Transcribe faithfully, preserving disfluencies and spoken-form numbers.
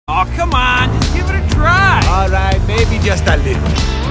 Oh, come on, just give it a try. All right, maybe just a little.